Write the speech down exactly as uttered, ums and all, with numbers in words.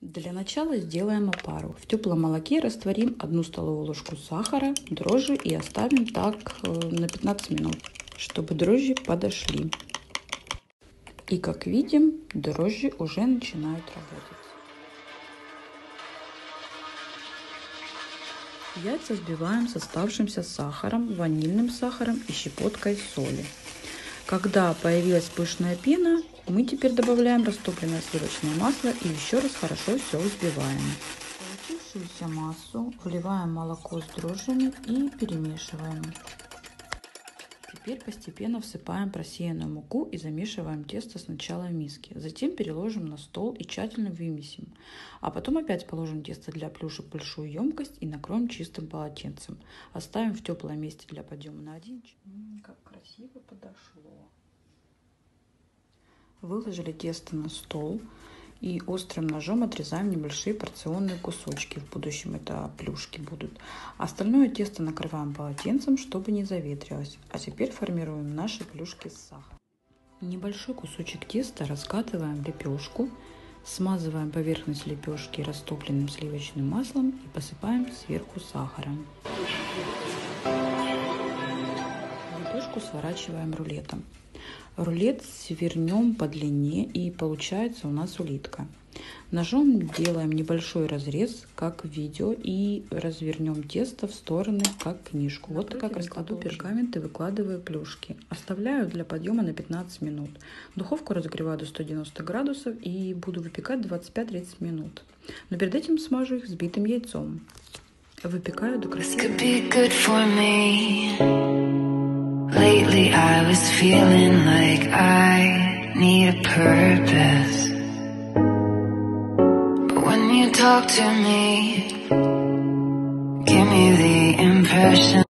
Для начала сделаем опару. В теплом молоке растворим одну столовую ложку сахара, дрожжи и оставим так на пятнадцать минут, чтобы дрожжи подошли. И как видим, дрожжи уже начинают работать. Яйца взбиваем с оставшимся сахаром, ванильным сахаром и щепоткой соли. Когда появилась пышная пена, мы теперь добавляем растопленное сливочное масло и еще раз хорошо все взбиваем. В получившуюся массу вливаем молоко с дрожжами и перемешиваем. Теперь постепенно всыпаем просеянную муку и замешиваем тесто сначала в миске. Затем переложим на стол и тщательно вымесим. А потом опять положим тесто для плюшек в большую емкость и накроем чистым полотенцем. Оставим в теплом месте для подъема на один час. Как красиво подошло. Выложили тесто на стол и острым ножом отрезаем небольшие порционные кусочки. В будущем это плюшки будут. Остальное тесто накрываем полотенцем, чтобы не заветрилось. А теперь формируем наши плюшки с сахаром. Небольшой кусочек теста раскатываем в лепешку, смазываем поверхность лепешки растопленным сливочным маслом и посыпаем сверху сахаром. Лепешку сворачиваем рулетом. Рулет свернем по длине и получается у нас улитка. Ножом делаем небольшой разрез, как в видео, и развернем тесто в стороны, как книжку. Вот так раскладу пергамент и выкладываю плюшки. Оставляю для подъема на пятнадцать минут. Духовку разогреваю до ста девяноста градусов и буду выпекать двадцать пять тридцать минут. Но перед этим смажу их взбитым яйцом. Выпекаю до красивого. Lately I was feeling like I need a purpose, but when you talk to me, give me the impression